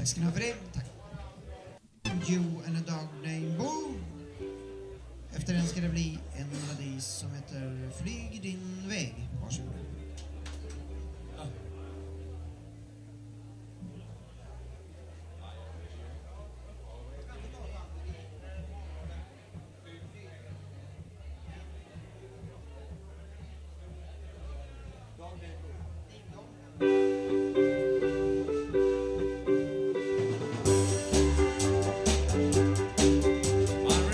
Tack ska ni ha för det. Tack. You and a dog named Boo. Efter den ska det bli en melodi som heter Flyg din väg. Varsågod.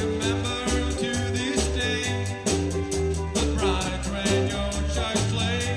Play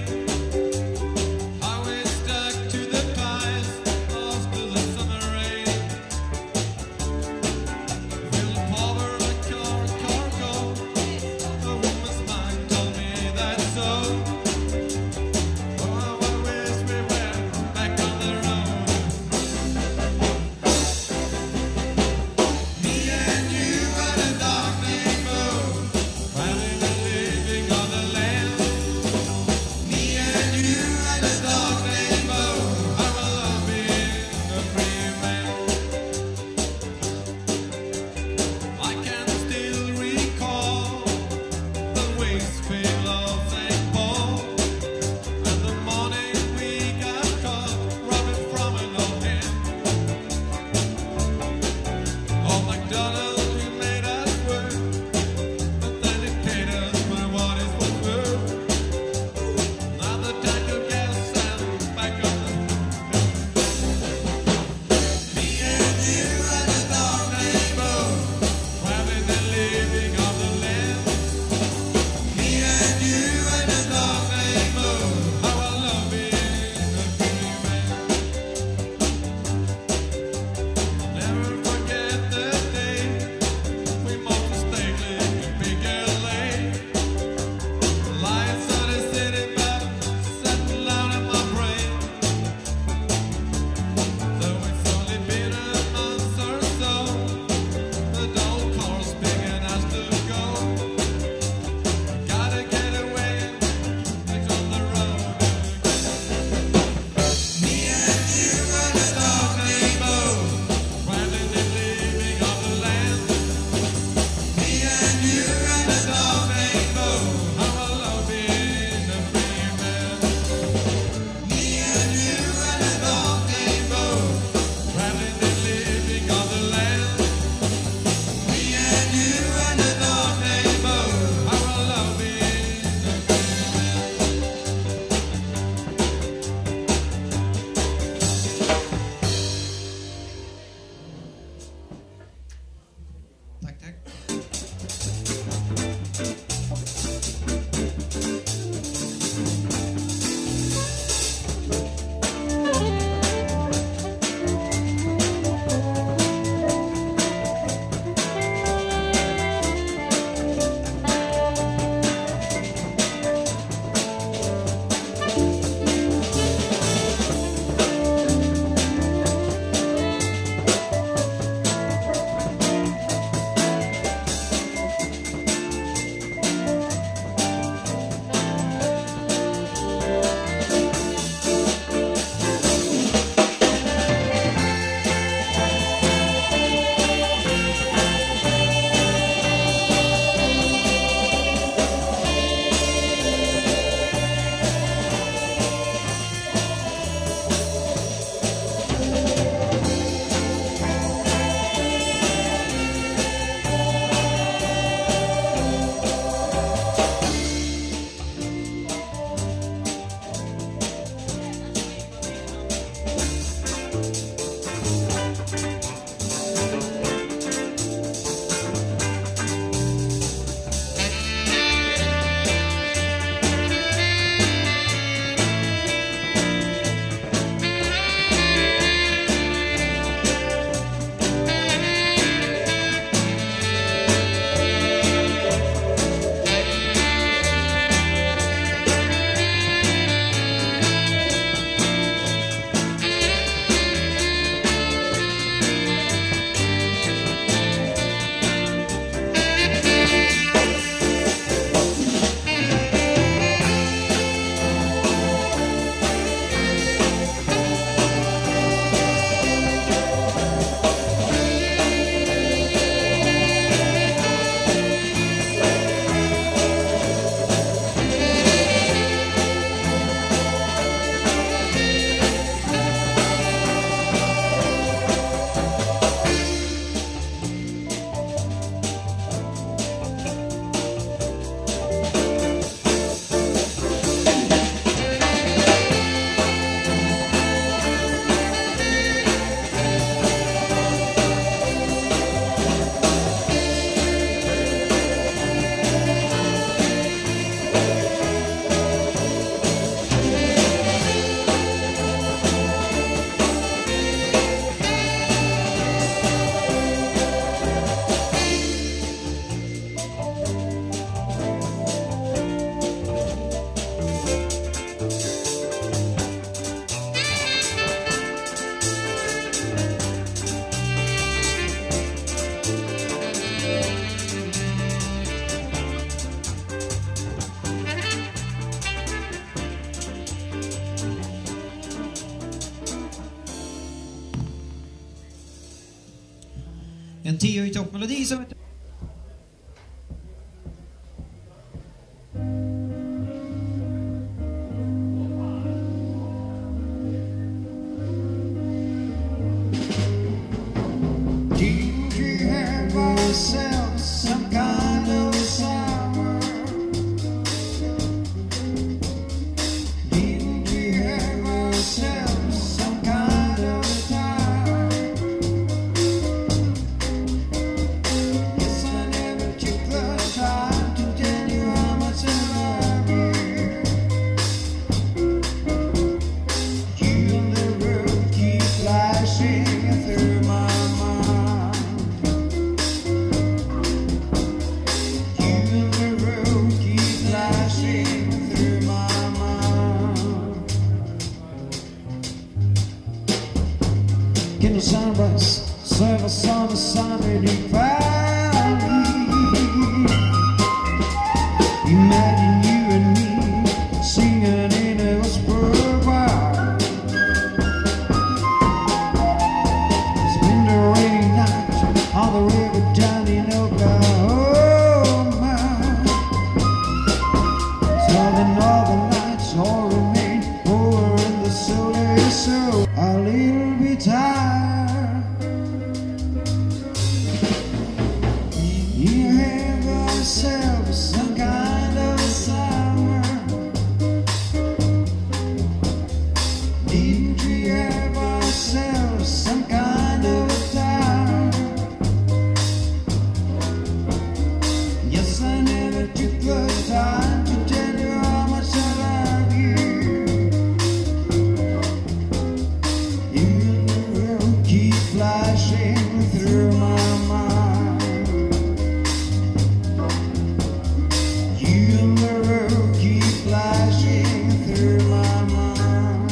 En 10 i toppmelodi som heter... Did you have yourself some kind of summer? Did you have yourself some kind of time? Yes, I never took the time to tell you how much I love you. You and the road keep flashing through my mind. You and the road keep flashing through my mind. Can the sunrise serve us on a sunny valley? Imagine you and me singing in a whisper choir. Spend a rainy night on the river down in Oklahoma. So the northern lights all remain over in the solar so a little bit tired. You have yourself some kind of summer. Didn't you have yourself some kind of time? Yes, I never took the time to tell you how much I love you. You and the road keep flashing through my mind. You and the road keep flashing through my mind.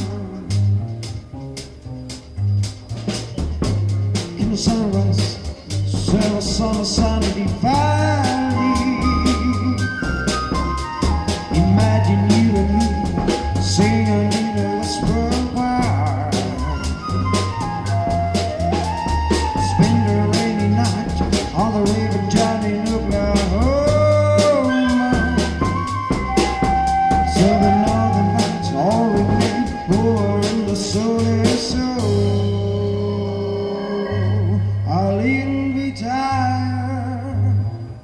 Can the sunrise serve us on a sunny valley? Imagine you and me singing in a whisper choir. Spend a rainy night on the river down in Oklahoma. So the northern lights all remain over in the solar so a little bit tired.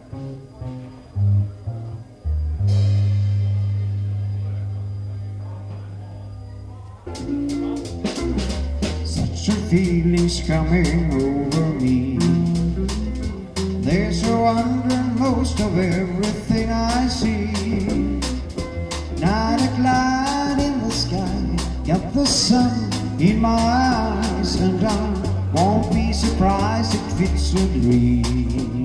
Such a feeling's coming over me. There's a wonder in most of everything I see. Not a cloud in the sky, got the sun in my eyes, and I won't be surprised if it's a dream.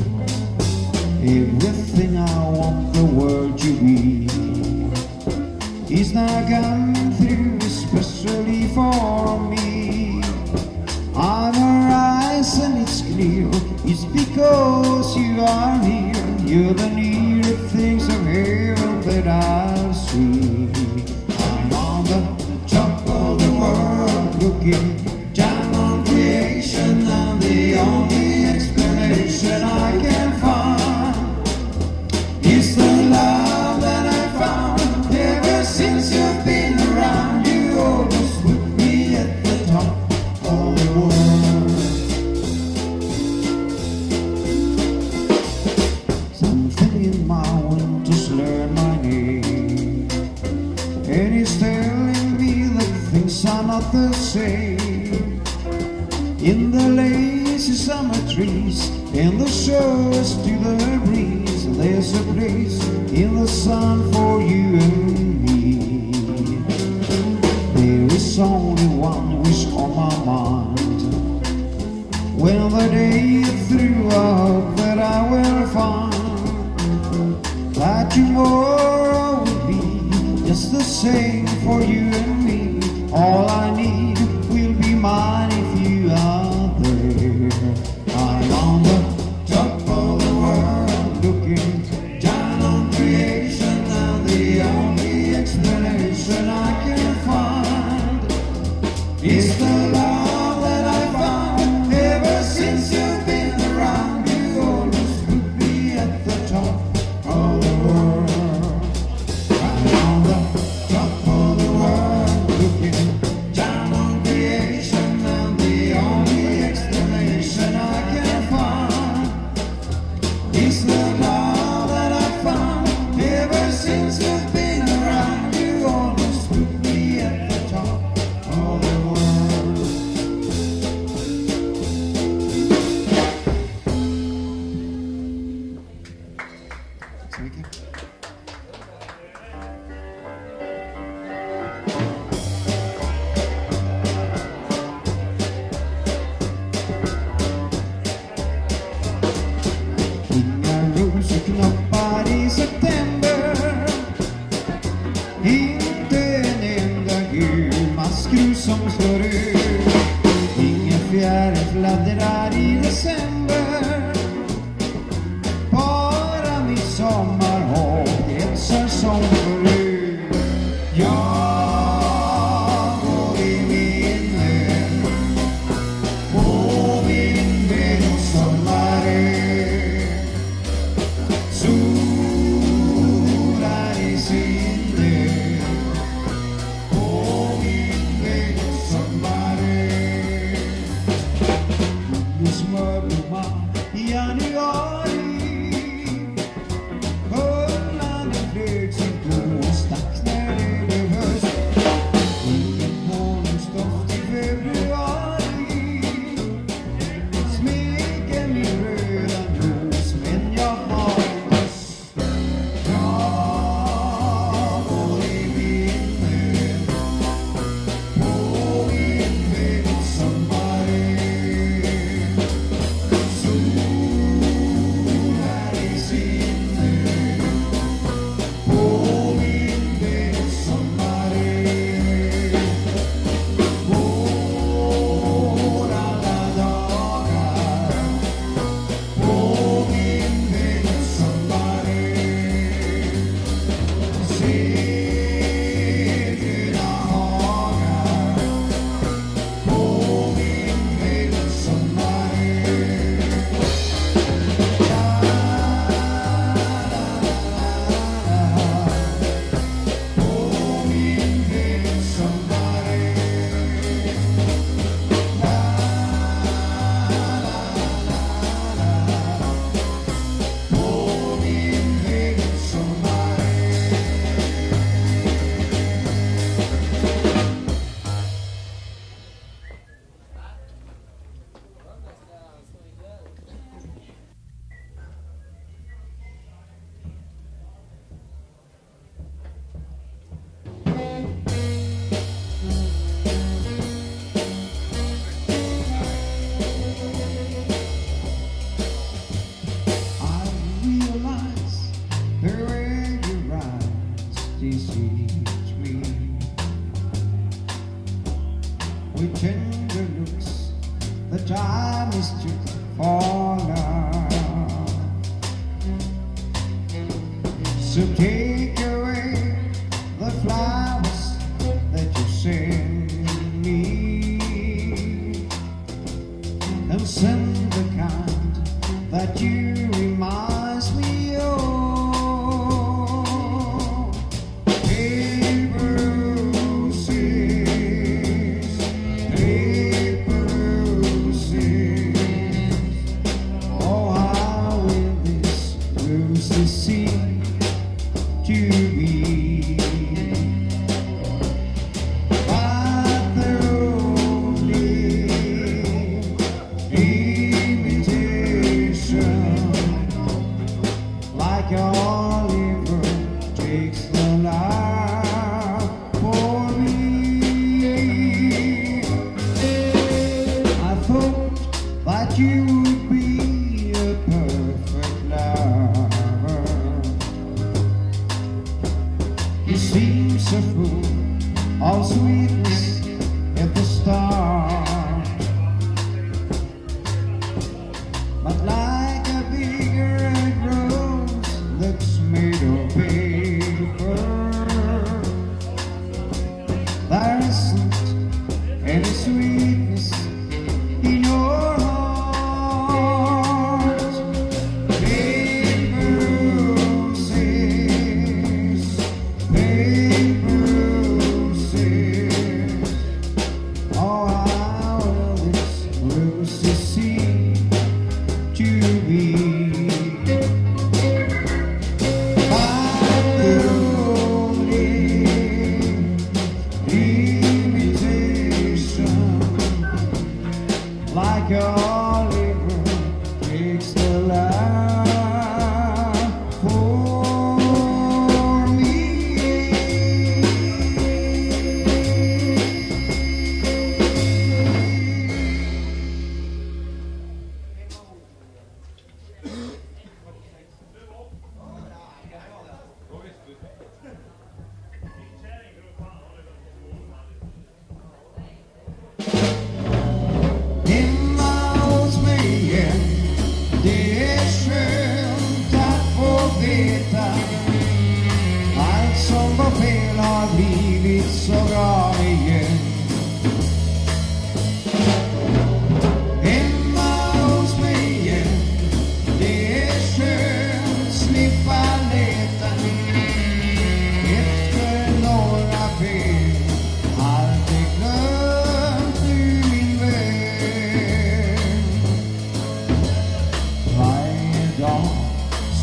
Everything I want the world to be is now coming through, especially for me. I'm arise and it's clear, it's because you are here. You're the near things of heaven that I'll see. I'm on the top of the world looking down on creation, and the only explanation I can find is the love that I found ever since you've been around. You always put me at the top of the world. Something in my winters learned my name, and it's telling me that things are not the same. In the lazy summer trees, in the shores to the breeze, there's a place in the sun for you and me. There is only one wish on my mind. When the day is through, I hope that I will find that tomorrow will be just the same for you and me. All I need will be mine if you are there. I'm on the top of the world looking down on creation, and the only explanation I can find is the love that I found ever since you've been Ingen fjäril fladdrar i december. Bara midsommar och hetsar som förut. Jag går i minne på min väg och sommaren. Solar i sinne på min väg och sommaren. Smörblomma i januari. Humlan flög sin blå och stack när det blev höst. Ingen honungsdoft i februari. Smeker min röda ros, men jag har en döst. Jag går i minne på min väg och sommaren. Solar i sinne på min väg och sommaren. Går alla dagar på min väg och sommaren. Ser gröna hagar på min väg och sommaren. På min väg och sommaren. På min väg och sommaren. I realize the way your eyes deceive me with tender looks that I mistook for love. So take away the flowers that you send me and send the kind that you reminds me of. Paper roses, paper roses. Oh, how will this rose seem to be? But they're only imitation, like Oliver takes the life for me. I thought that you would be a perfect lover. You seem so full of sweetness at the start, but like a big red rose that's made of paper, there isn't any sweetness in your heart. Paper roses, paper roses. Oh, how will this rose seem to be? But they're only imitation, like Oliver takes the life for me.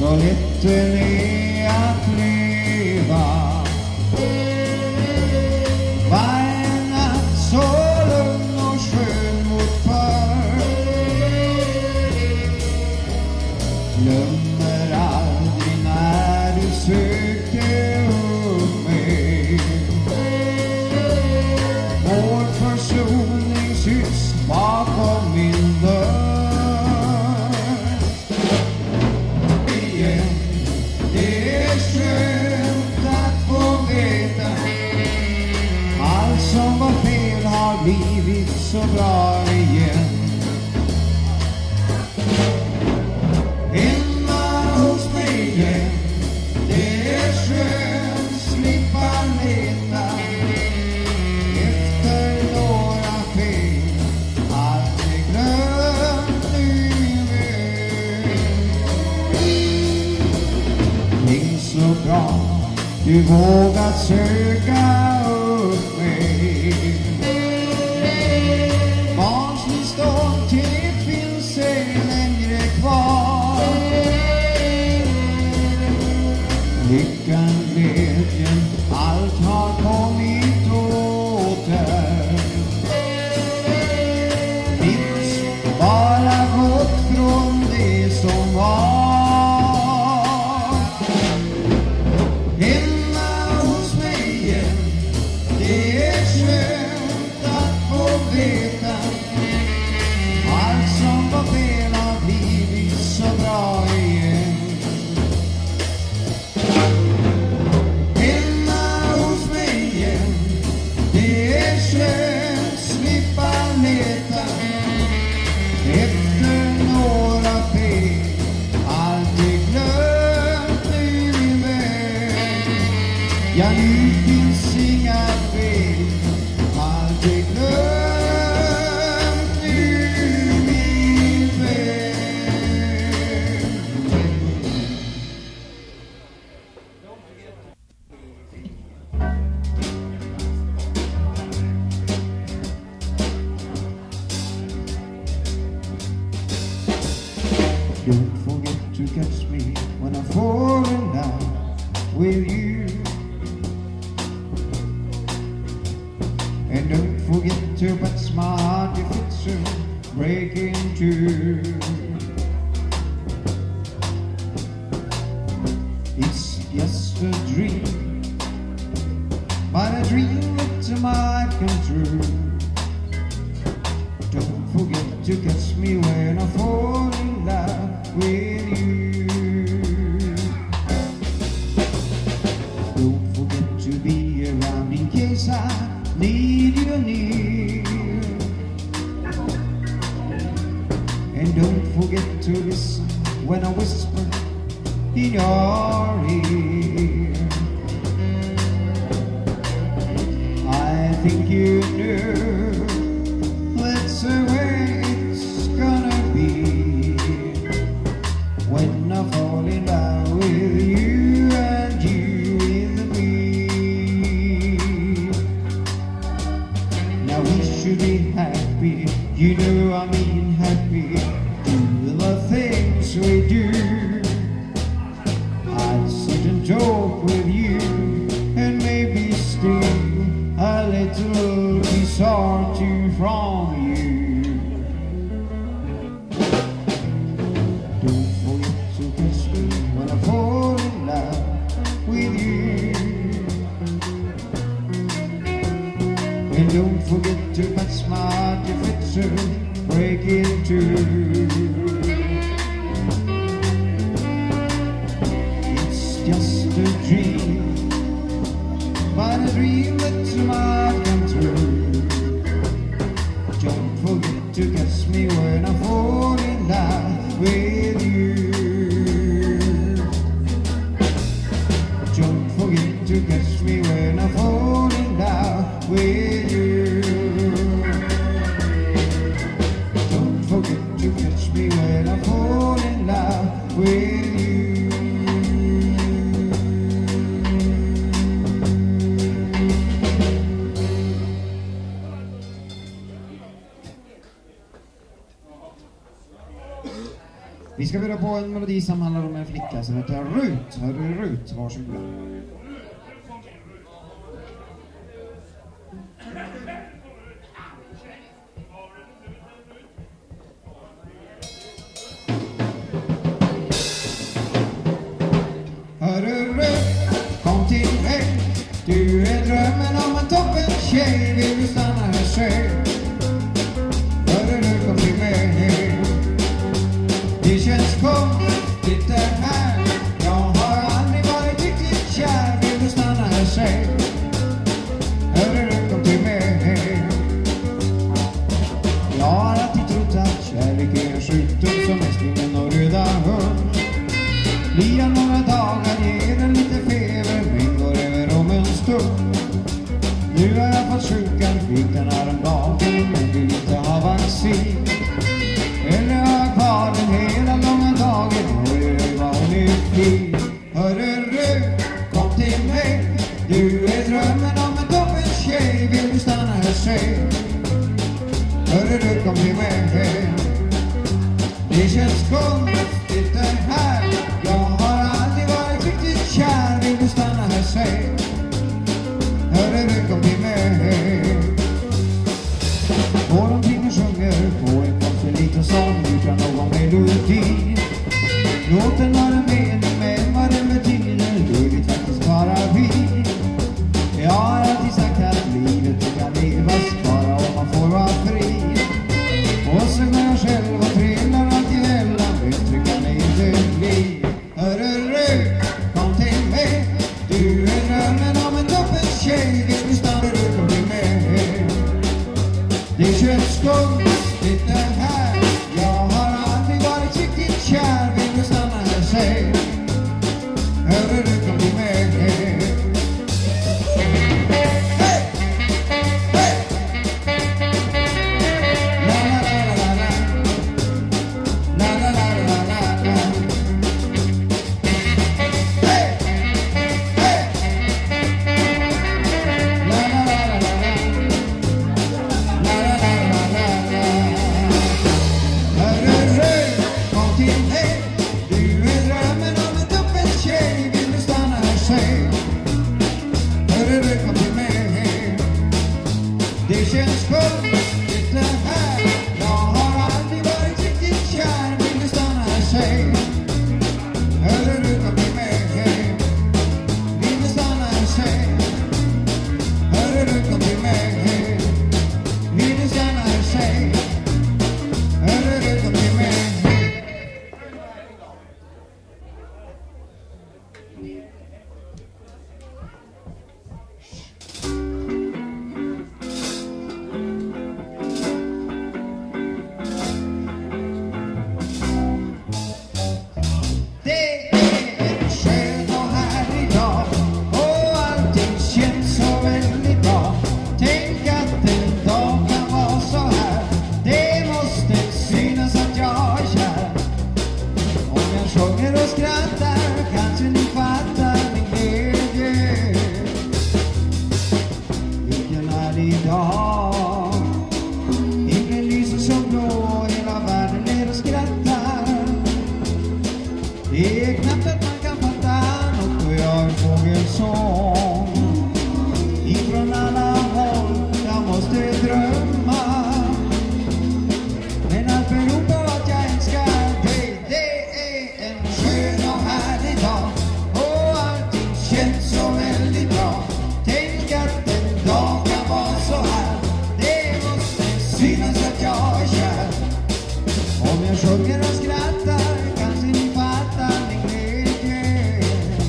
så lätt den är att leva. Varje natt så lugn och skön mot förr. Glömmer aldrig när du sökte upp mig. Vår försoningshus bakom min dörr. Igen, det är skönt att få veta allt som var fel har blivit så bra igen. Hemma hos mig igen, det är skönt slippa leta efter några fel, aldrig glömt nu väl. Tänk så bra du vågat söka upp mig. Barnslig stolthet finns ej längre kvar. Lyckan, glädjen, allt har kommit åter. Finns bara gått från det som var. Hemma hos mig igen, det är skönt att få veta allt som var fel har blivit så bra igen. Hemma hos mig igen, det är skönt slippa leta efter några fel, aldrig glömt nu min vän. Ja, nu finns inga fel, aldrig glömt nu min vän. Don't forget to catch me when I fall in love with you. And don't forget to patch my heart if it should break in two. It's just a dream, but a dream that might come true. Don't forget to catch me when I fall in love with you. Don't forget to be around in case I need you near. And don't forget to listen when I whisper in your ear. I think you know that's the way it's gonna be when I fall in love with you and you with me. Now we should be happy, you know I mean happy. Do the things we do. I'll sit and talk with you and maybe steal a little piece or two from you. Don't forget to kiss me when I fall in love with you. And don't forget to patch my heart if it should break in two. It's just a dream, but a dream that might come true. Don't forget to catch me when I fall in love with you. Don't forget to catch me when I fall in love with you. Don't forget to catch me when I fall in love with you. Vi ska börja på en melodi som handlar om en flicka som heter Rut. Hörru Rut, varsågoda. Hörru Rut, kom till mig. Du är drömmen om en toppen tjej. Vill du stanna här, säg. Hörru Rut, kom till mig. Det känns konstigt det här. Jag har aldrig varit riktigt kär. Vill du stanna här, säg. Hörru Rut, kom till mig. Jag har alltid trott att kärlek är en sjukdom som är skriven och röda hund. Blir jag några dagar, ger den lite feber, men går över om en stund. Nu har jag fått sjukan, fick den häromdagen, men vill inte ha vaccin. Eller har jag kvar den hela långa dagen, oj vad hon är fin. Hörru Rut, kom till mig. Du är drömmen om en toppen tjej. Vill du stanna här, säg. Hörru Rut, kom till mig. Det känns konstigt det här. Jag har aldrig varit riktigt kär. Vill du stanna här, säg. Hörru Rut, kom till mig. Går omkring och sjunger på en konstig liten sång utan någon melodi. Låten har en mening, men vad den betyder, det vet faktiskt bara vi. Jag har alltid sagt att livet kan levas bara om man får vara fri. Och så går jag själv och trillar allt i hällan, bättre kan det inte bli. Hörru Rut, kom till mig. Du är drömmen om en toppen tjej. Vill du stanna, du kom till mig. Det känns konstigt det här. Jag har aldrig varit riktigt kär. Vill du stanna här, säg. Hörru Rut, kom till mig. Det känns konstigt det här. Jag har aldrig varit riktigt kär. Vill du stanna här, säg. Hörru Rut, kom till mig. Vill du stanna här, säg. Hörru Rut, kom till mig. Vill du stanna här, säg. Hörru Rut, kom till mig. Ingen lyser så blå, hela världen ner och skrattar. Det är knappt att man kan fatta något och jag är fågelsång. Ifrån alla håll, jag måste drömma. Men allt beror på att jag älskar dig. Det är en skön och härlig dag och allting känns så väldigt bra. Tänk att en dag kan vara så här. Det måste synas att jag är kär. Om jag sjunger och skrattar kanske ni fattar min glädje.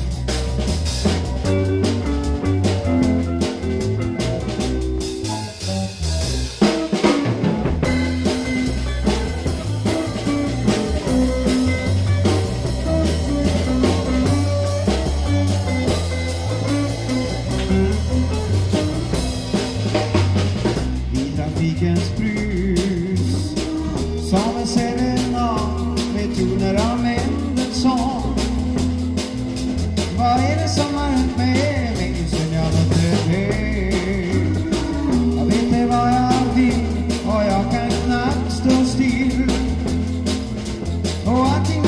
I trafikens brus som en serenad med toner av Mendelssohn. Vad är det som har hänt med mig sen jag mötte dig? Jag vet inte vad jag vill och jag kan knappt stå still. Och allting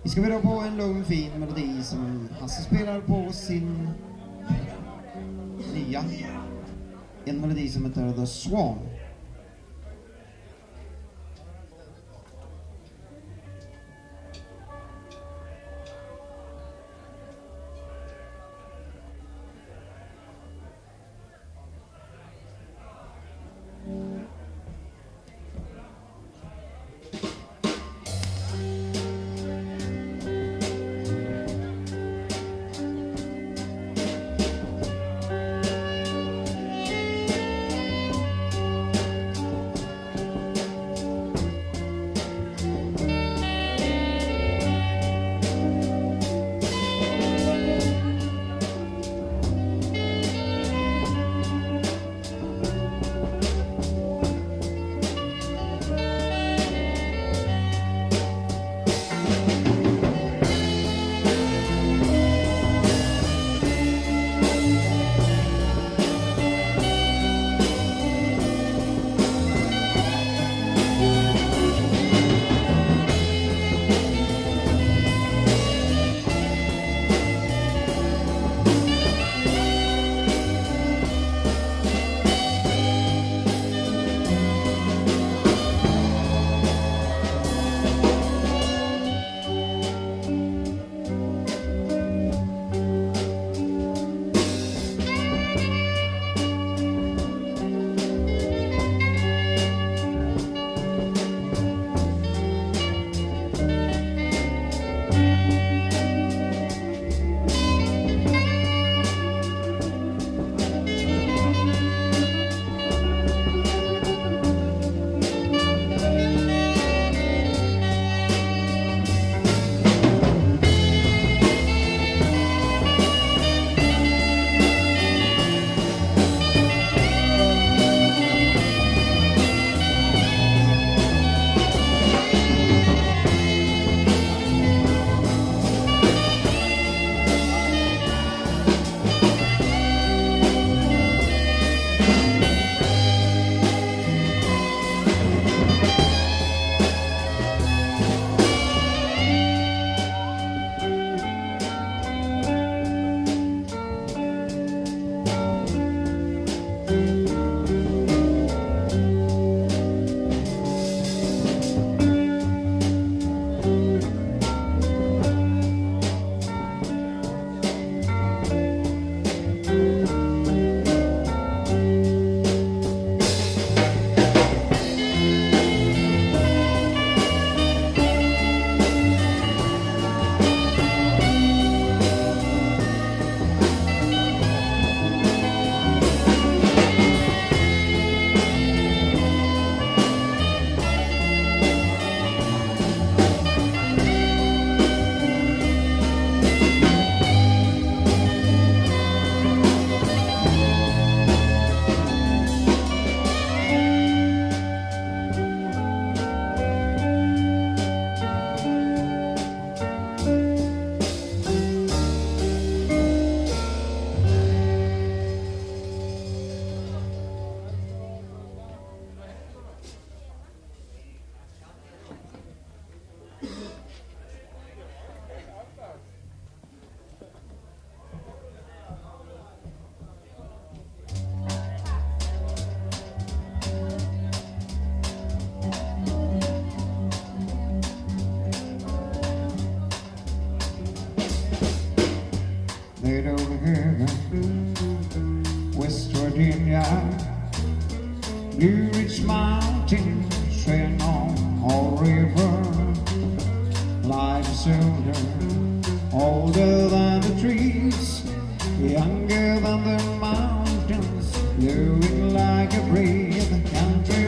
Vi ska börja på en lugn fin melodi som Hasse spelar på sin nya. En melodi som heter The Swan. West Virginia, Blue Ridge Mountain, Shenandoah River, life is older than the trees, younger than the mountains, blowing like a breeze. Country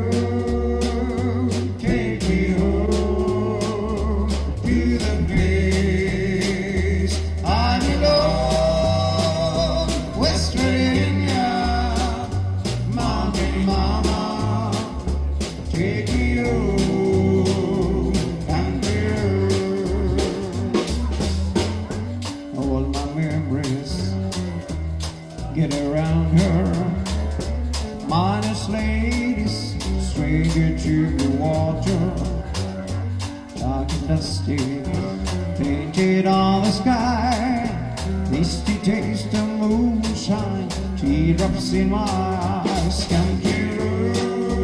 road, take me home to the place I belong. West Virginia, mountain mama, take me home. Country road, all my memories get around her. Minus ladies, stranger to the water, dark and dusty. painted on the sky. Misty taste of moonshine, teardrops in my eyes. Come here,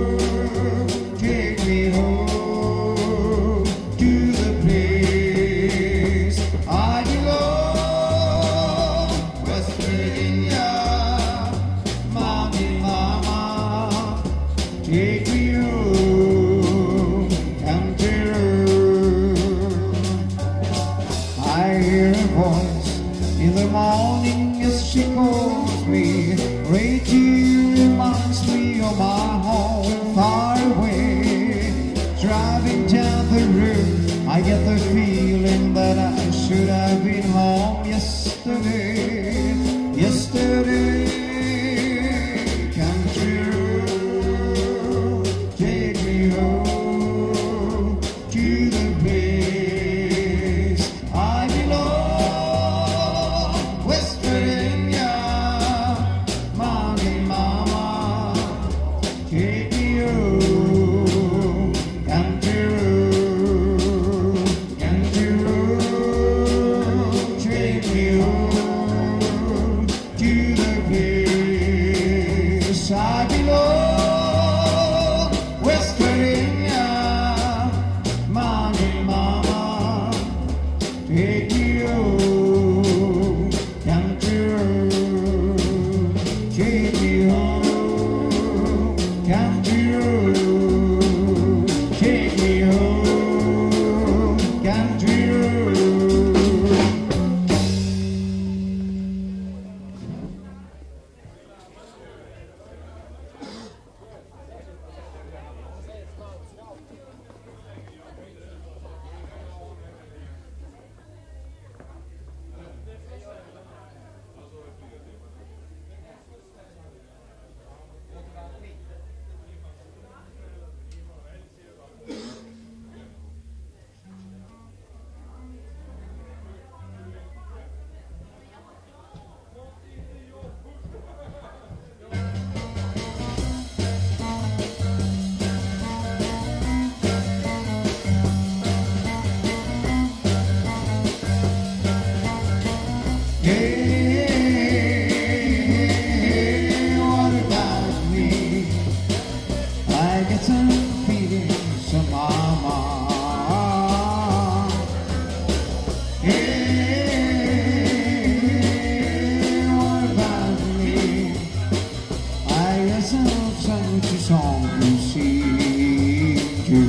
take me home to the place I belong, West Virginia. Mommy, mama, take me home, come here. I hear a voice in the morning as she calls me. Radio reminds me of my home far away. Driving down the road, I get the feeling that I should have been home yesterday. Yesterday, come true. Take me home to the place I belong, West Virginia. Mommy, mama, take me home, come true, come true. Take me home to the place I belong, West Virginia. Mommy, mama, take me home, come true. Take me home, come true. Take me home, come true. Hey, what about me? I get some feelings of mama. Hey, what about me? I get some song to sing to.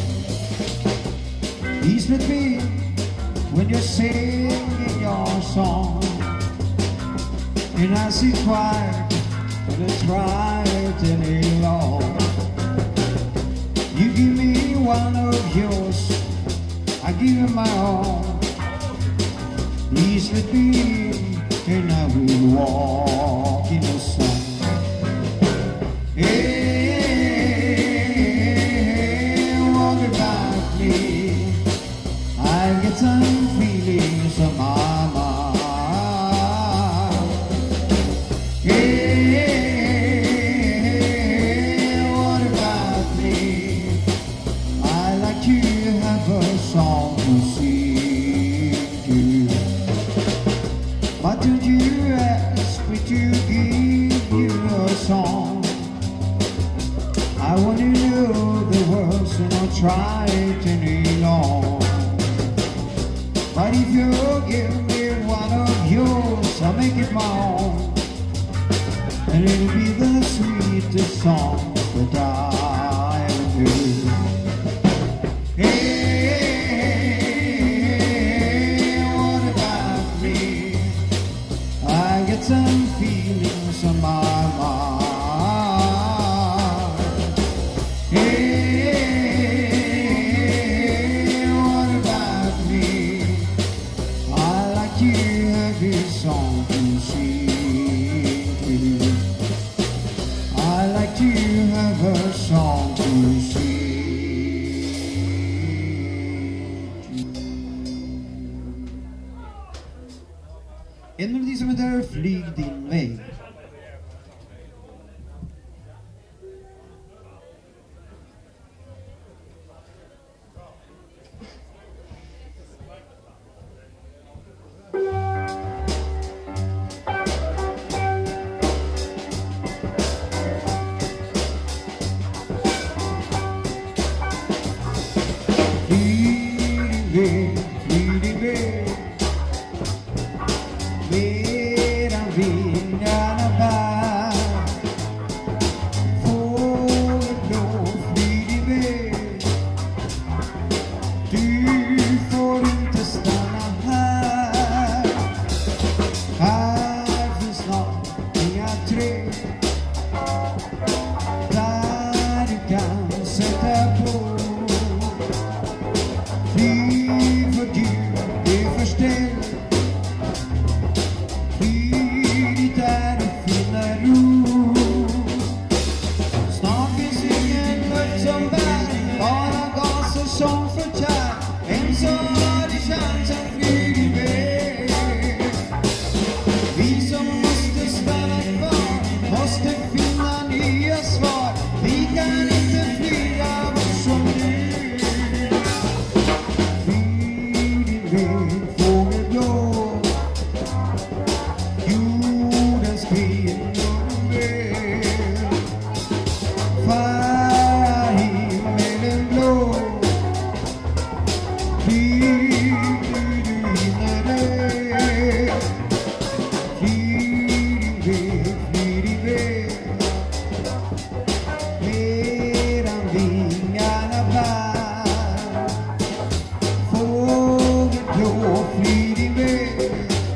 Please with me when you're singing your song, and I sit quiet and it's right any long. You give me one of yours, I give you my own. Please let me, and I will walk in the sun. Hey, what about me? I get some feelings of mama. Hey, what about me? I like to have a song to sing to. Why don't you ask me to give you a song? I want to know the words and I'll try it any long. But if you give me one of yours, I'll make it my own. And it'll be the sweetest song that I ever heard. Hey, what about me? I get some feelings on my mind. Hey, what about me? I like to have this song to sing to. I like to have a song to sing. En melodi som heter Flyg din väg. väg, flyg din väg. Medan vingarna bär. Fågelblå, flyg din väg. Du får inte stanna här. Här finns snart inga träd där du kan sätta på. Flyg för Gud, det är förställt. Flyg dit där du finner ro. Snart finns ingen luft som bär, bara gaser som förtär. En som har i chansen, flyg iväg. Vi som måste stanna kvar måste finna nya svar. Vi kan inte flyga bort som nu. Flyg din väg, fågelblå. Jordens kvinnor väl. Färga himmelen blå. Flyg du hinner det. Flyg din väg. Medan vingarna bär. Fågelblå, flyg din väg.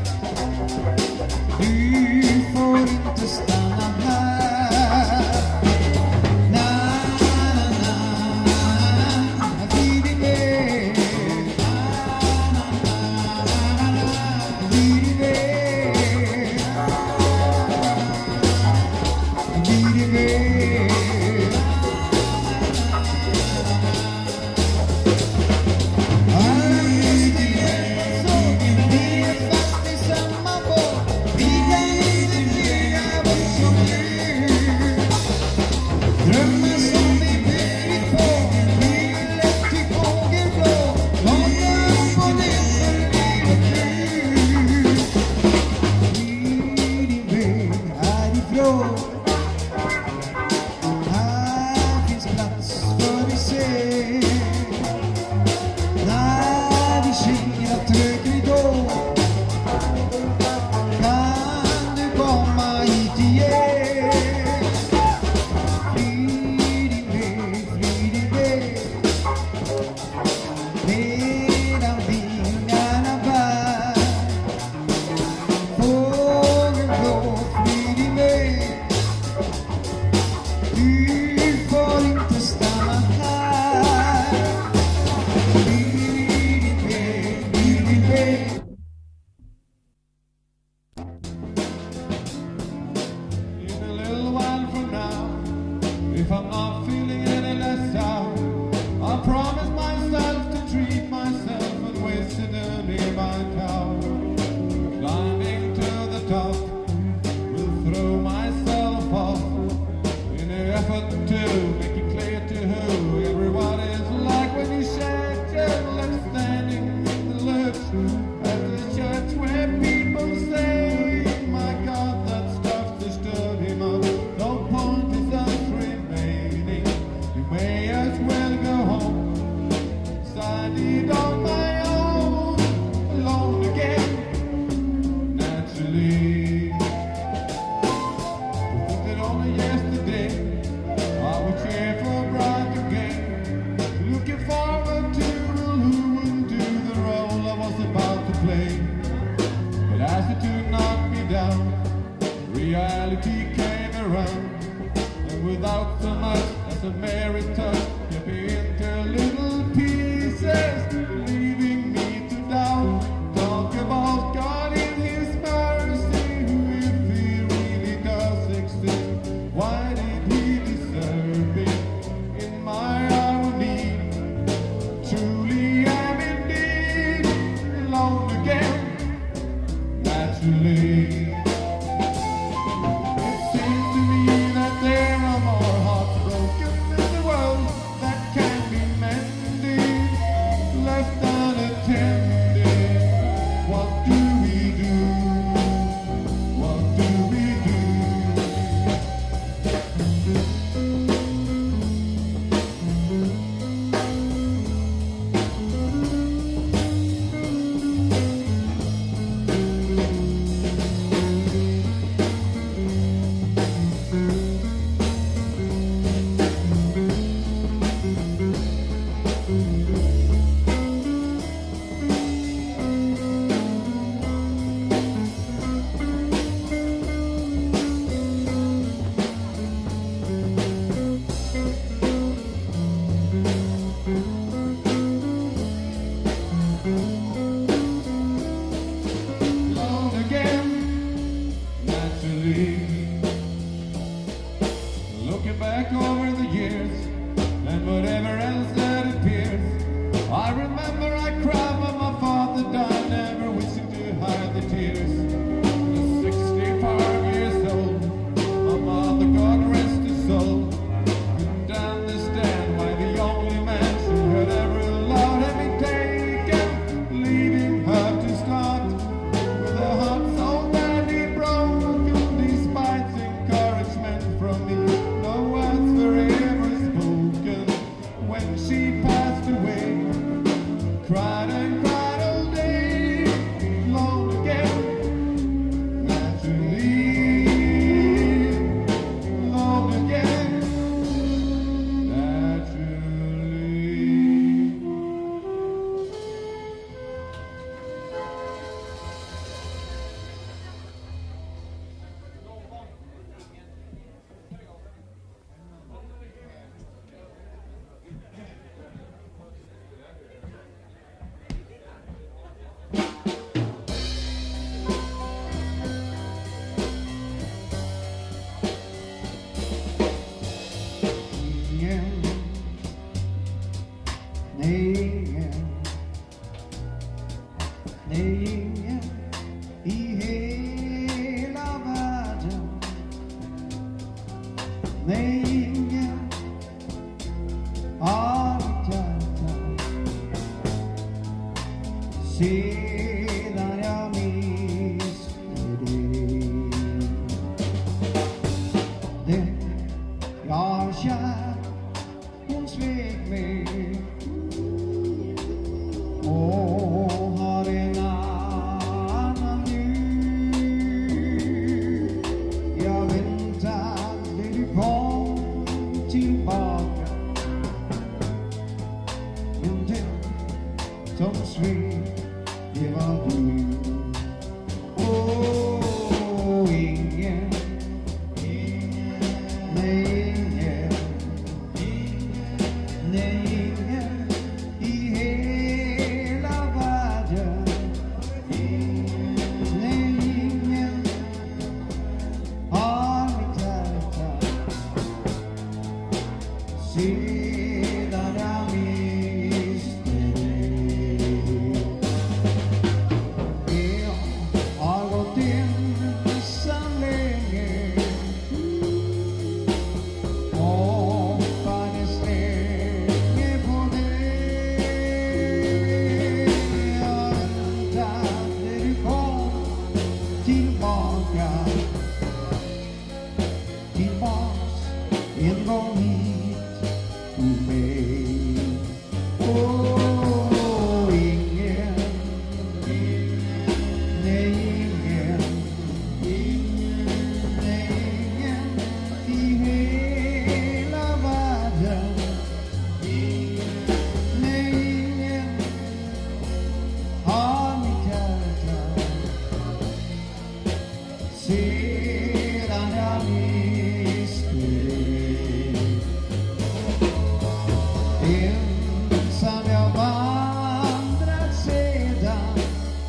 Du får inte stanna här. Na, na, na, na, flyg din väg. Na, na, na, na, flyg din väg. cried and cried all day long again. Naturally, long again. Ingen i hela världen, ingen av hjärta, sedan jag miste dig. Den jag kär, hon svek mig och har en annan nu. Jag väntade du kom tillbaka, men den som svek, det var du. Och ingen, nej ingen, nej ingen i hela världen, nej ingen har mitt hjärta sedan jag miste dig. Jag har gått ensam länge och hoppades länge på dig. Jag väntade du kom tillbaka, tillbaks en gång hit till mig. Och ingen, nej ingen, nej ingen i hela världen, nej ingen har mitt hjärta sedan jag miste dig. Ensam jag vandrat sedan,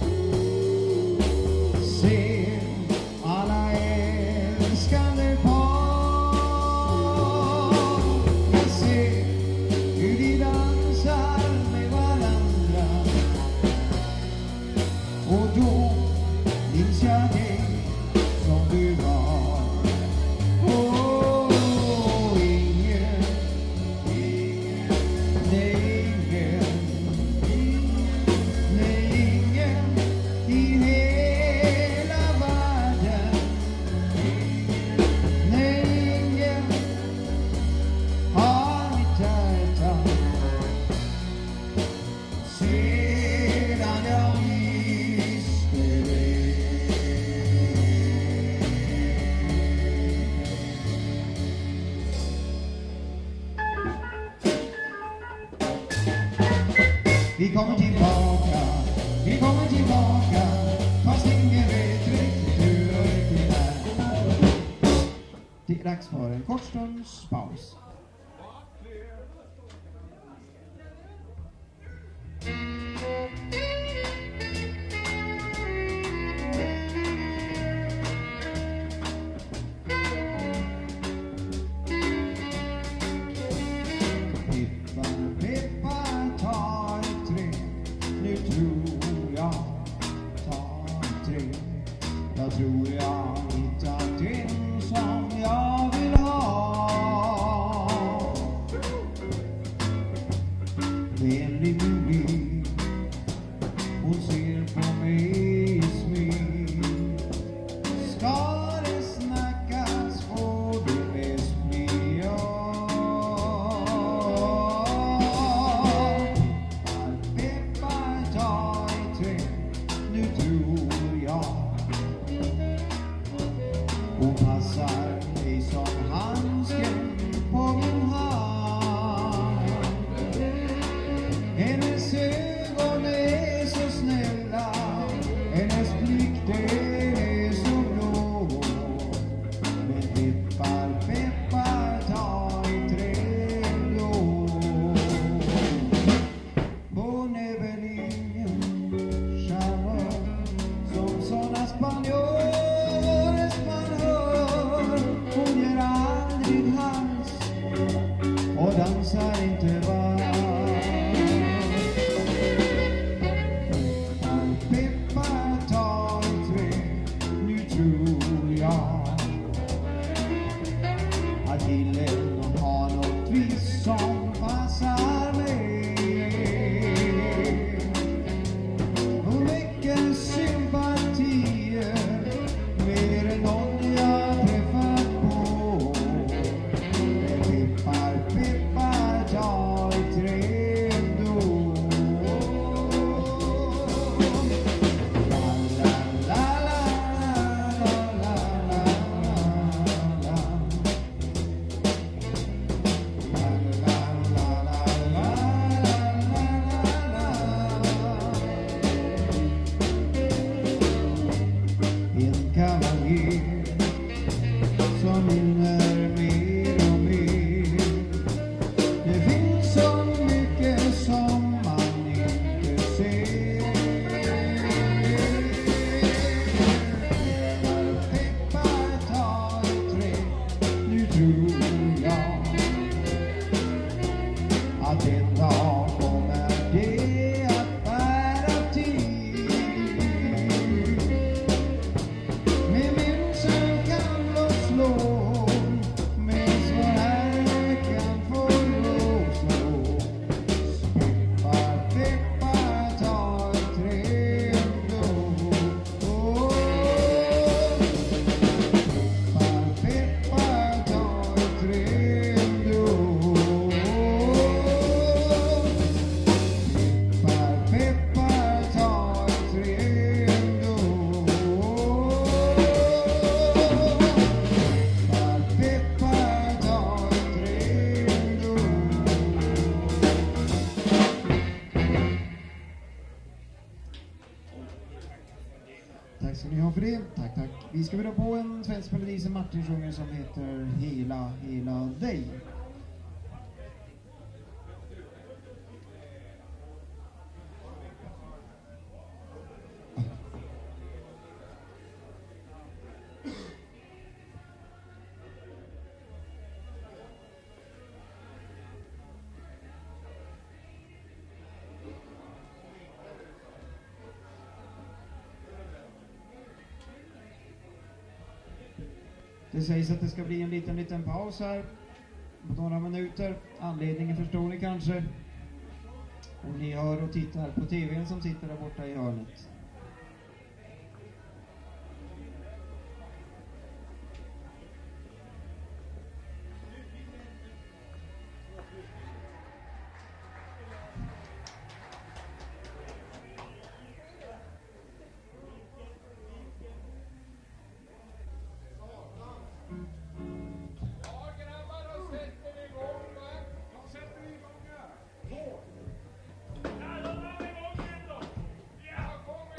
ser alla älskande par. Jag ser hur de dansar med varandra, och då minns jag dig som du var. Och ingen, nej ingen, nej ingen i hela världen, nej ingen har mitt hjärta sedan jag miste dig. Vi kommer tillbaka, vi kommer tillbaka, fast ingen vet riktigt hur och riktigt när. Det är dags för en kort stunds paus. Pippa, Pippa, ta ett tre, nu tror jag, ta ett tre. Jag tror jag hittat en som jag vill ha. Vänlig min, hon ser på mig i smyg. Ska det snackas får det mest bli jag. Pippa, ta i trä, nu tror jag. Hon passar mig som handsken på min hand. Hennes ögon är så snälla, hennes blick är så blå. Men peppar, peppar, ta i trä då. Hon är väl ingen charmör som såna spanjorer man hör. Hon gör aldrig hals och dansar inte varm. Peppar, ta i trä, nu tror jag att killen har något visst som passar mig. Hon väcker sympatier mer än någon jag träffat på. Men peppar, peppar, ta i trä ändå. La la la la la la la la. En kavaljer som vinner mer och mer. Det finns så mycket som man inte ser. Peppar, ta i trä, nu tror jag att en dag kommer det att bära till. Med människan kan de slå, men så här kan få lov slå. Peppar, peppar, ta i trä ändå. Peppar, peppar, ta i trä ändå. Peppar, peppar, ta i trä ändå. Peppar, peppar, ta i trä ändå. Tack ska ni ha för det. Tack, tack. Vi ska börja på en svensk melodi som Martin sjunger som heter Hela, hela dig. Det sägs att det ska bli en liten paus här på några minuter. Anledningen förstår ni kanske. Och ni hör och tittar på tvn som sitter där borta i hörnet. Alla igång igen då! Ja, kom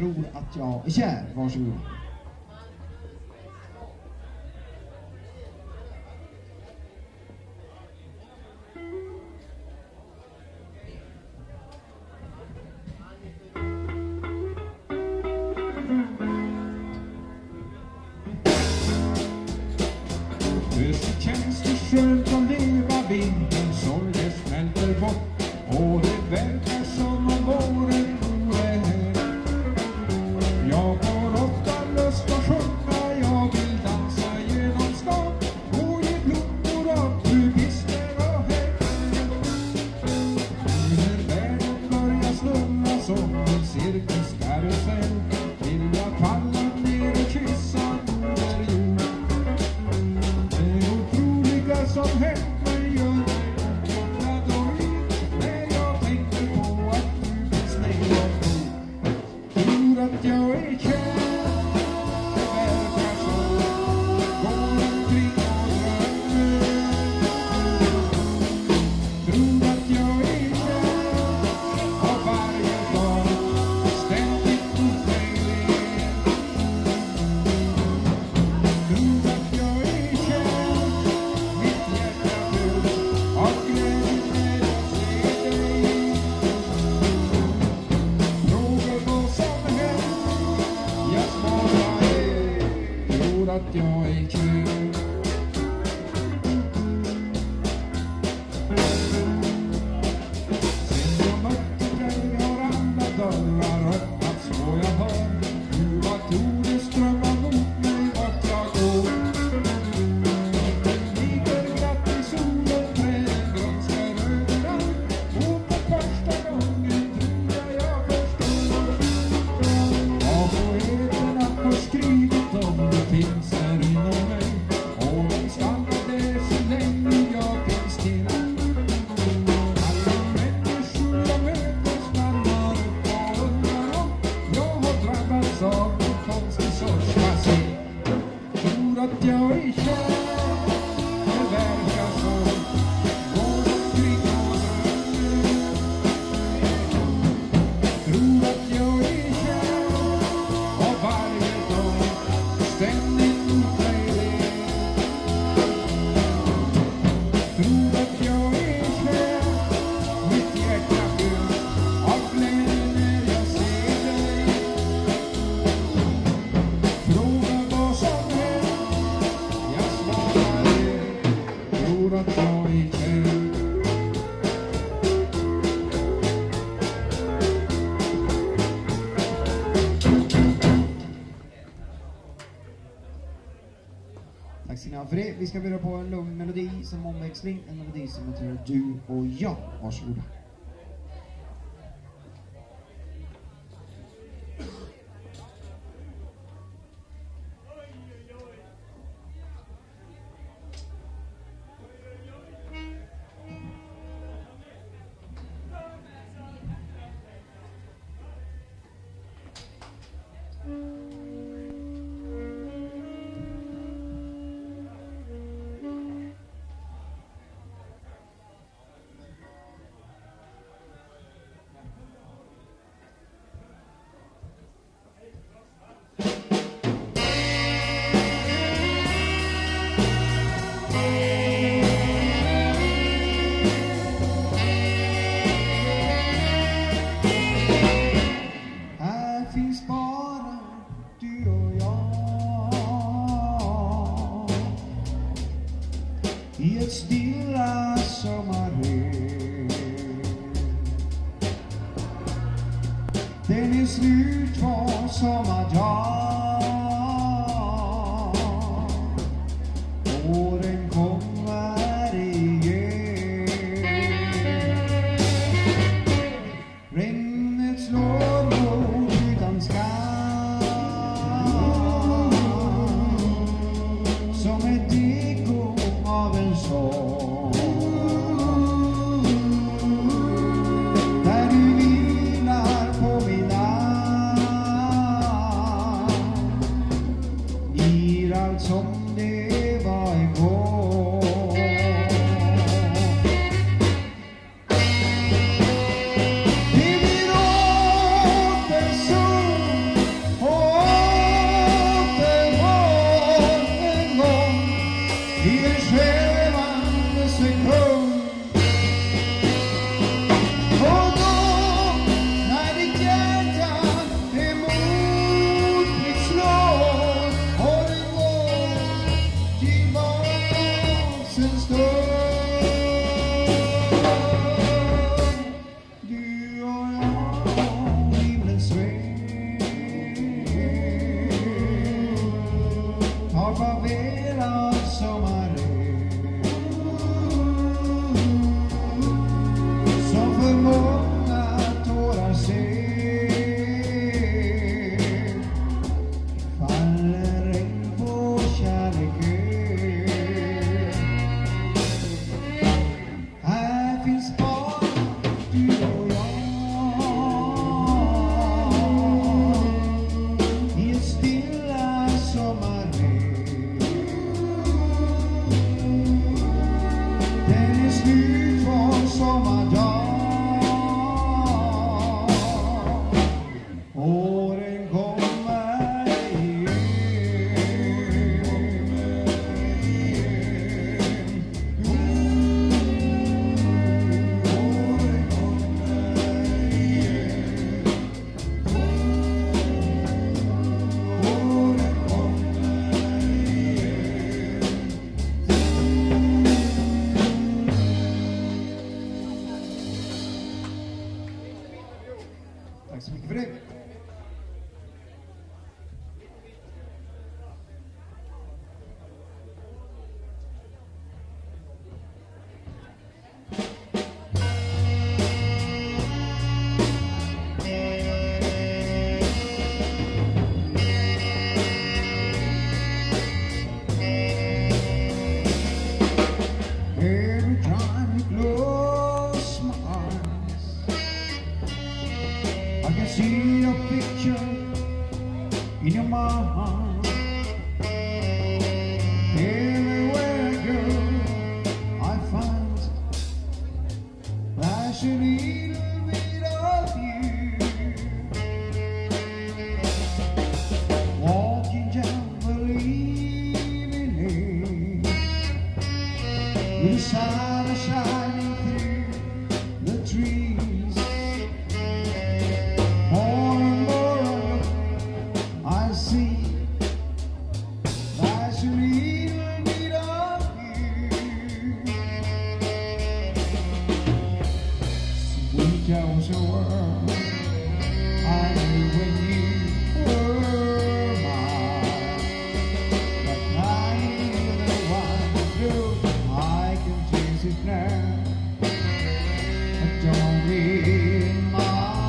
tror att jag är kär. Varsågod. Det känns det skönt att leva vintern som det smälter bort. Och det verkar som om våren vore här. Jag har ofta lust att sjunga, jag vill dansa genom stan och ge blommor av tubister och häck. När världen börjar snurra som en cirkuskarusell vill jag falla ner och kyssa under jord. Det otroliga som hänt mig gör mig glad och rik när jag tänker på att du finns med och tror att jag är kär. Det verkar så, går omkring och drömmer. Tror att jag är kär och varje dag ständigt otrevlig. Tror att jag är kär, mitt hjärta fullt av glädje när jag ser dig. Frågar vad som hänt, jag svarar tror att jag är kär. Sen jag mötte dig har alla dörrar öppnats och jag hör hur vattnet strömmar mot mig vart jag går. Ligger glatt i solen, träden grönskar överallt och för första gången tror jag förstår vad poeterna har skrivit om det finns här inom mig. Och de stannar där så länge jag finns till. Alla människor jag möter stannar upp och undrar om jag har drabbats av någon konstig sorts passion. Tror att jag är kär, det verkar så, går omkring och drömmer. Tror att jag är kär och varje dag ständigt otrevlig. Tror att jag är kär, mitt hjärta fyllt av glädje när jag ser dig. Frågar vad som hänt, jag svarar tror att jag är kär. Tack ska ni ha för det. Vi ska börja på en lugn melodi som omväxling. En melodi som heter Du och jag. Varsågoda. Här finns bara du och jag i ett stilla sommarhem. Den är slut var sommardag. Åren kommer igen. Regnet slår mot utan skam som ett eko av en sorg. Var farväl av sommaren som för många tårar ser. Faller regn på kärleken. Här finns bara du och jag i ett stilla sommarregn. Den är slut från sommardag och den kommer igen. Tack så mycket för det. Every time you close my eyes, I can see your picture in your mind. Everywhere I go, I find there's a little bit of you. Walking down the living lane, with the sun shining through the trees. More and more I see there's a little bit of you. Sweet as a world, I knew when you were mine. But I knew the one you, I can taste it now. But don't be in my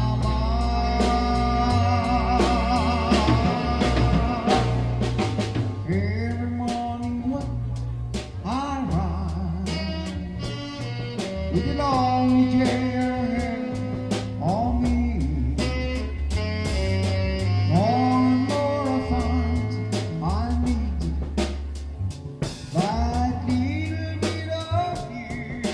mind. Every morning when I rise, with a lonely tear on me, more and more I find I need that little bit of you.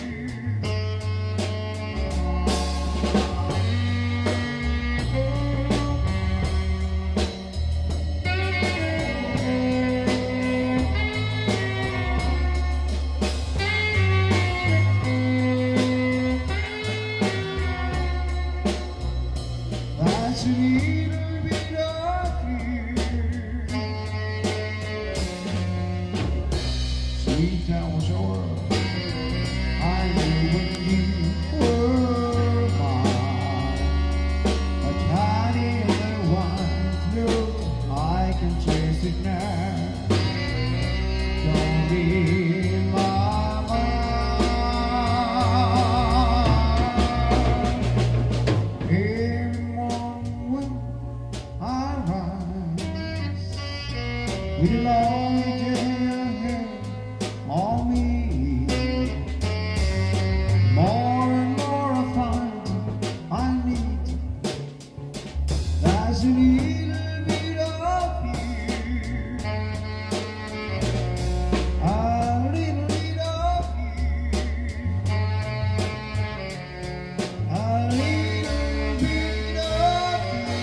That's a little bit of you. Sweet as a world, I knew when you were mine. But honey, the wine flute, I can taste it now. Don't be in my mind. Every morning when I rise, with a lonely day on me, more and more I find I need there's a little bit of you. A little bit of you. A little bit of you.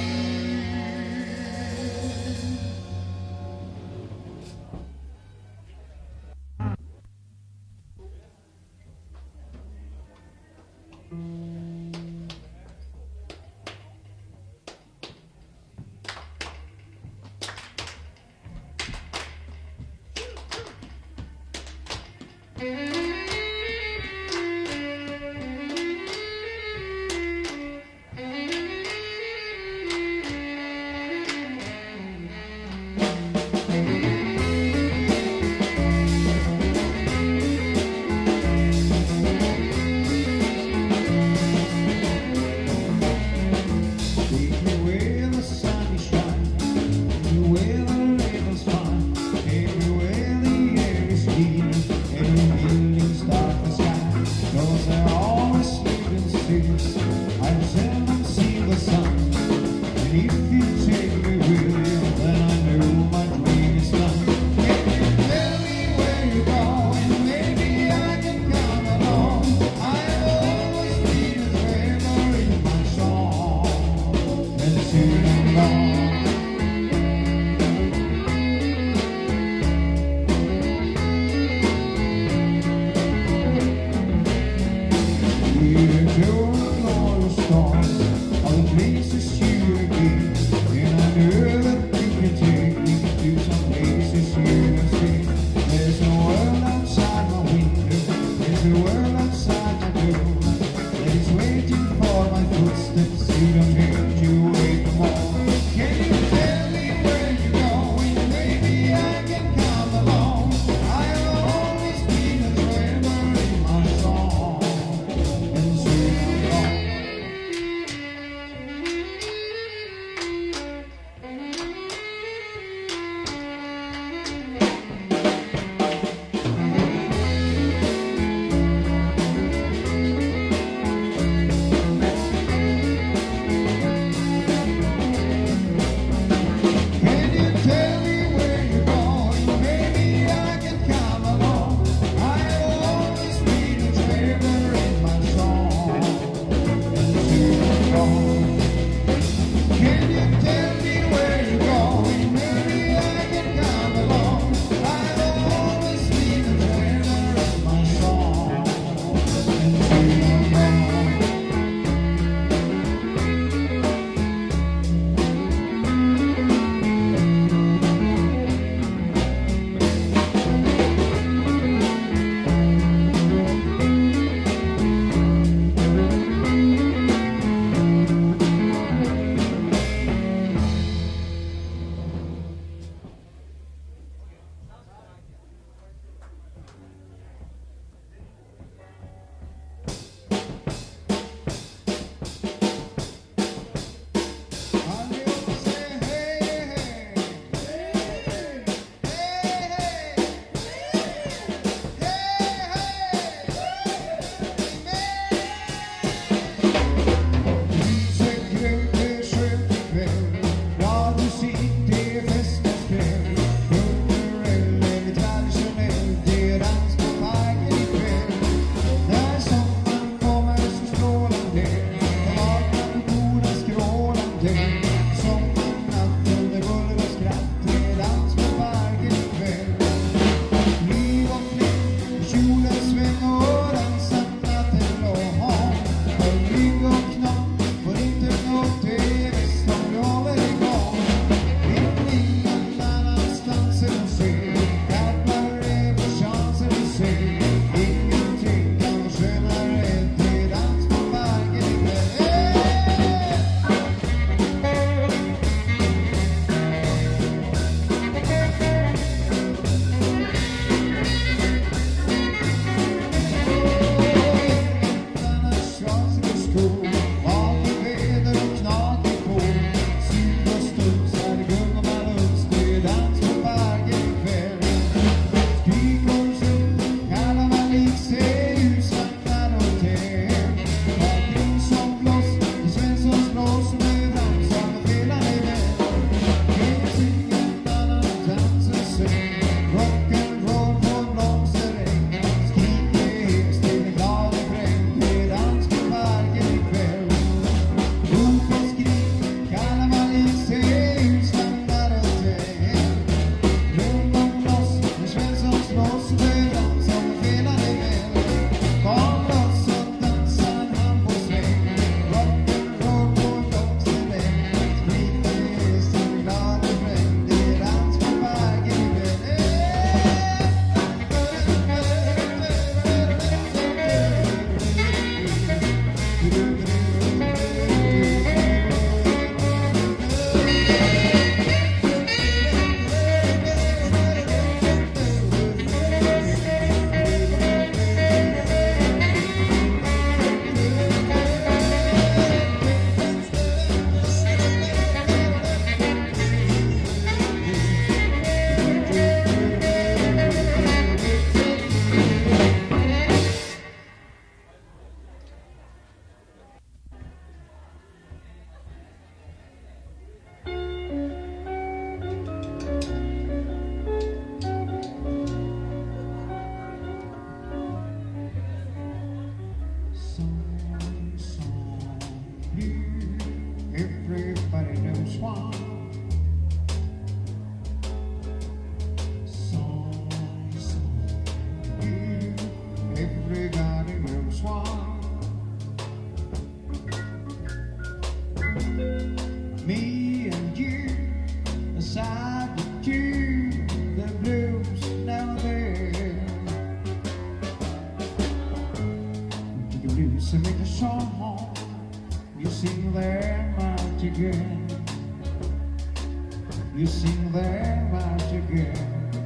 there much again.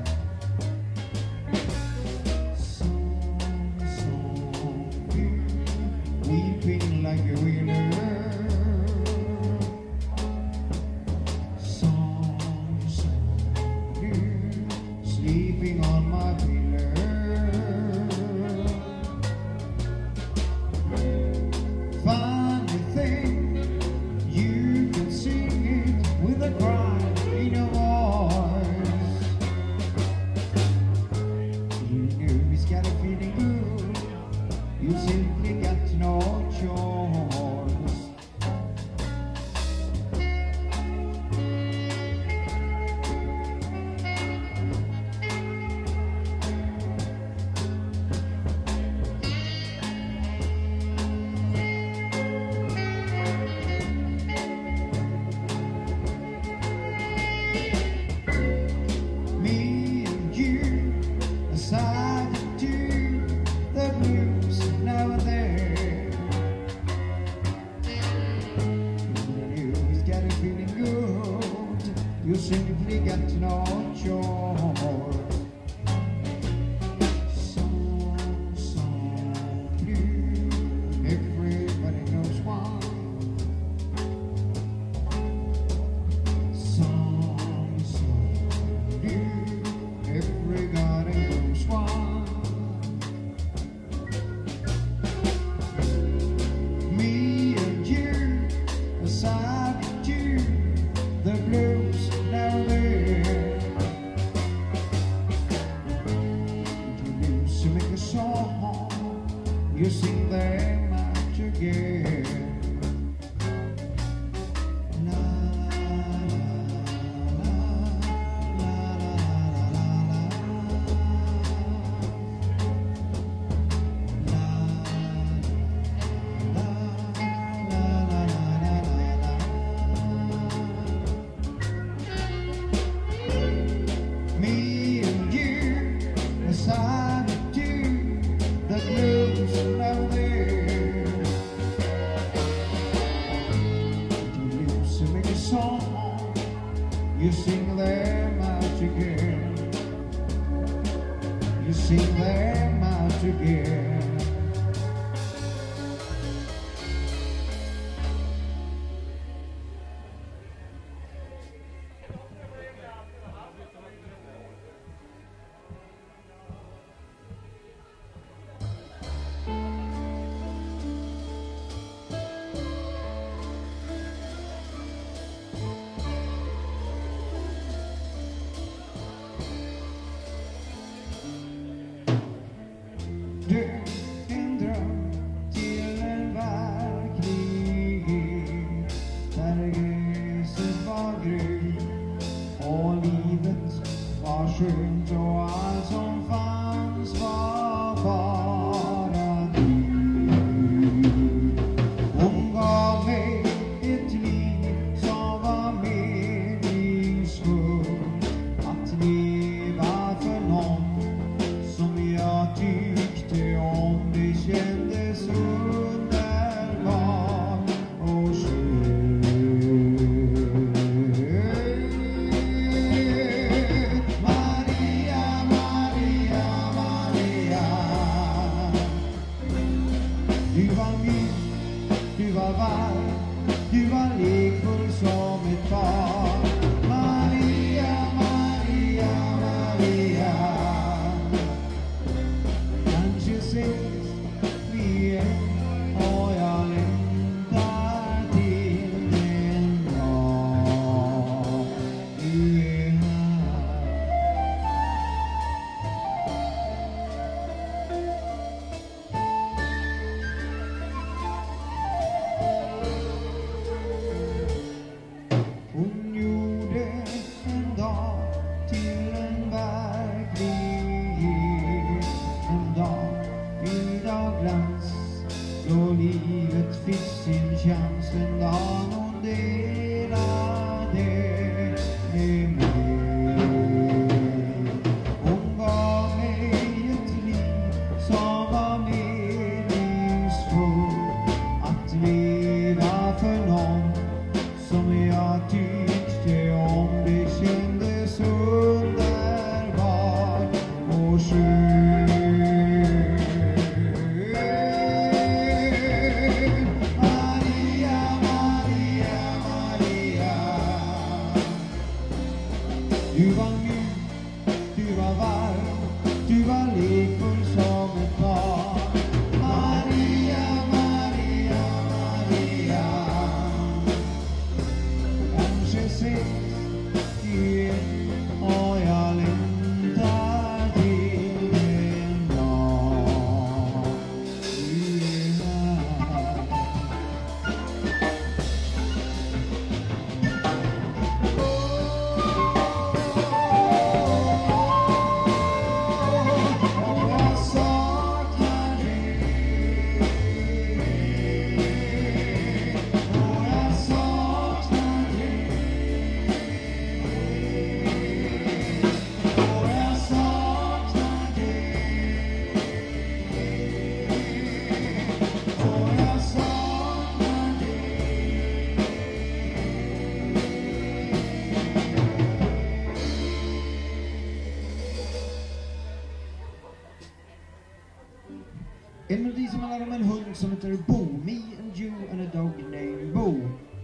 Weeping like a wheeler, song, sleeping on my pillar. Funny thing, you can sing it with a cry in your voice. You know he's got a feeling good. You simply got no choice. Me and you decided to the blues now and then. You always got a feeling good. You simply got no choice. Song blue, everybody knows why. Song blue, everybody knows why. Me and you decided to the blues now and then. You lose to make a song, you sing them out again. La, la, la, la, Me and you decided to the blues now and then. You lose to make a song, you sing them out again. You sing them out again. Du en dröm till en verklighet där gräset var grönt och livet var skönt och allt som fanns var bara du. Hon gav mig ett liv som var meningsfullt, att leva för någon som jag tyckte om. Det kändes underbart och skönt. Maria Du var mjuk, du var varm, du var lekfull som ett barn. Maria, Maria, Maria. Kanske ses igen och jag längtar till en dag du är här. En melodi som handlar om en hund som heter Bo. Me and you and a dog named Bo.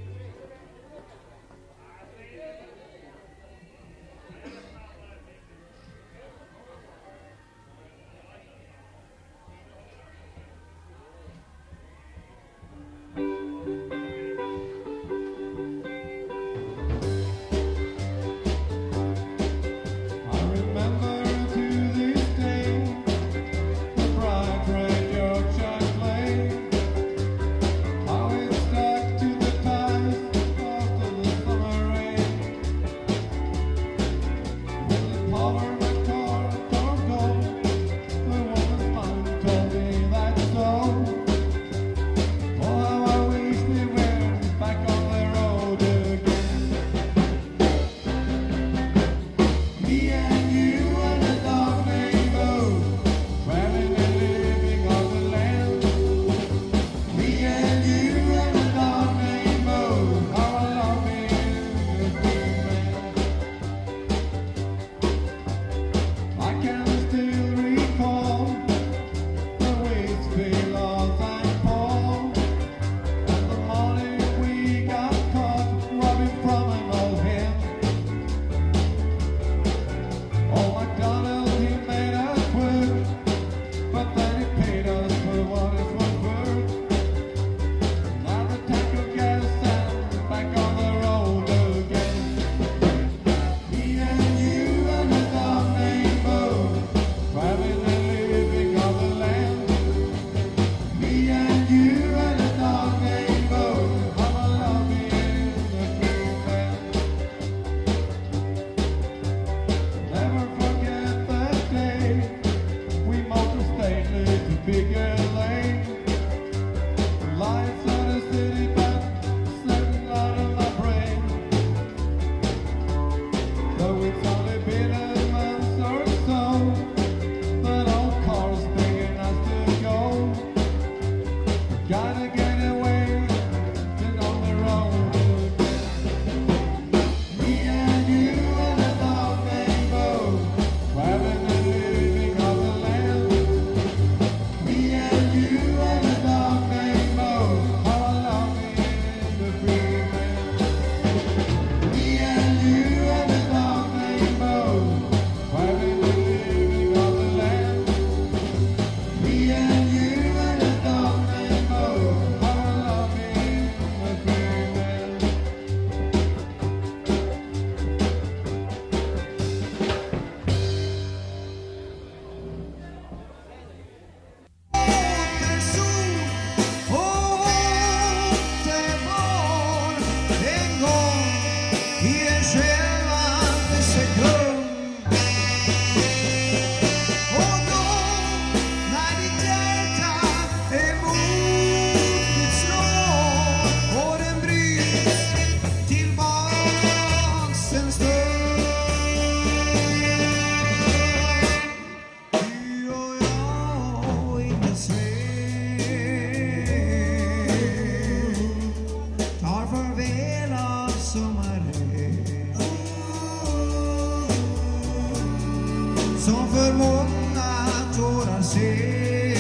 Som för många tårar ser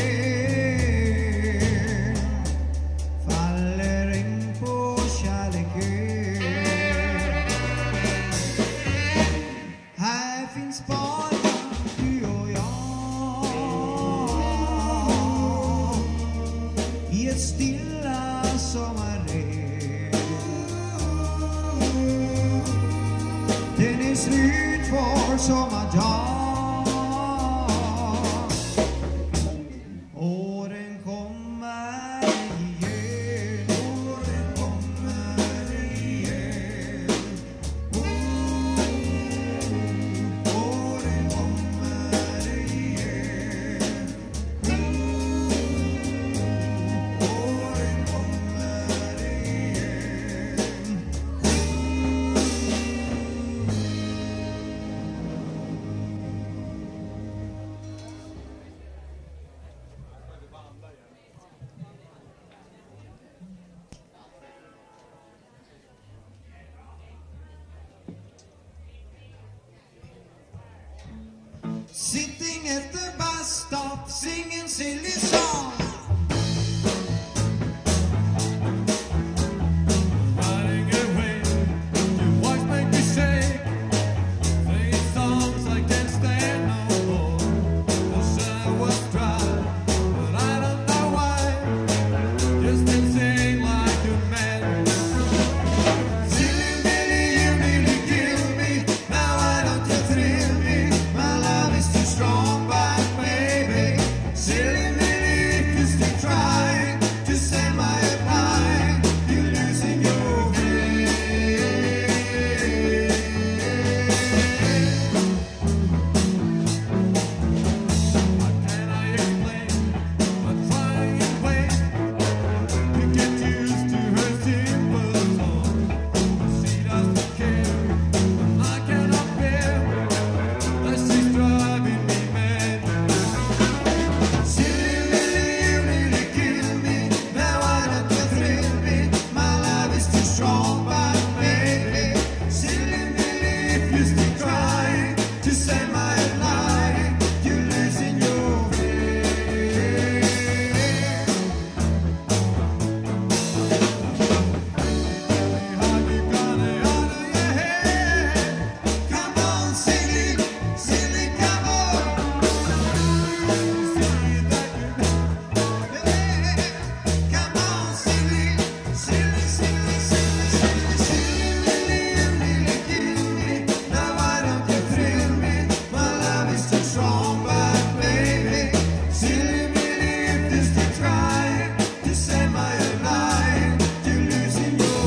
faller in på kärleken. får sommardag. Åren kommer igen, åren kommer igen. Åren kommer igen. Åren kommer igen. Sitting at the bus stop, singing silly songs. Running away, your voice make me shake. Singing songs I can't stand no more. The sun was dry, but I don't know why. Just been sing like a man. Silly Billy, you nearly killed me. Now why don't you thrill me? My love is too strong, but baby, silly Billy, if you still trying to send my line, you're losing your way. How can I explain? I'm trying in vain to get used to her simple song. She doesn't care, and I cannot bear that she's driving me mad. Silly Billy, you nearly killed me. Now why don't you thrill me? My love is too strong, but baby, silly Billy, if you still trying to say my line, you're losing your way. How you gonna honor your head? Come on, silly, silly, come on. See that Come on, silly, silly, silly, silly, silly, silly Billy, you nearly killed me. Now why don't you thrill me? My love is too strong, but baby, silly Billy, if you still trying to say my line, you're losing your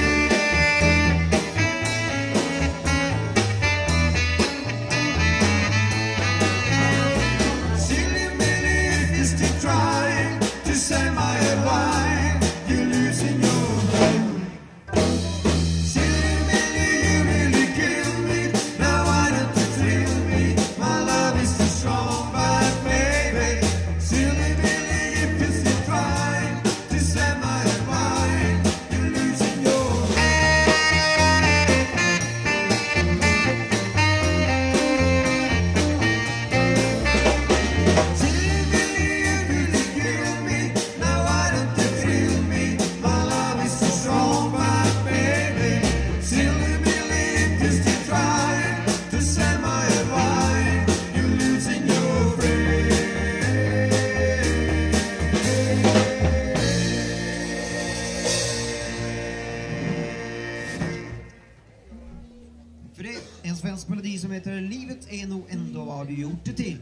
Silly Billy, if you still trying to say my line, you're losing your mind. Silly Billy, you really killed me. Now why don't you thrill me? My love is too strong, but baby, silly Billy, if you still trying to say my line, you're losing your Silly Billy, you really killed me. Now why don't you thrill me? My love is too strong, but baby, silly Billy, if you still trying to say my line, you're losing your friend. För det, en svensk melodi som heter Livet är nog ändå vad du gjort det till.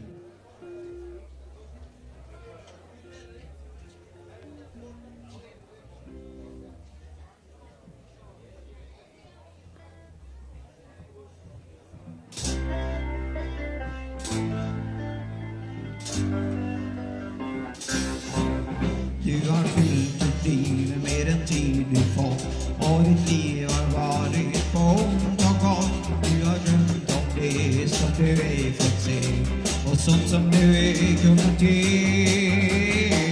Du har fyllt ditt liv med den tid du fått, och ditt liv har varit på ont och gott. Du har drömt om det som du ej fått se, och sånt som du ej kunnat ge.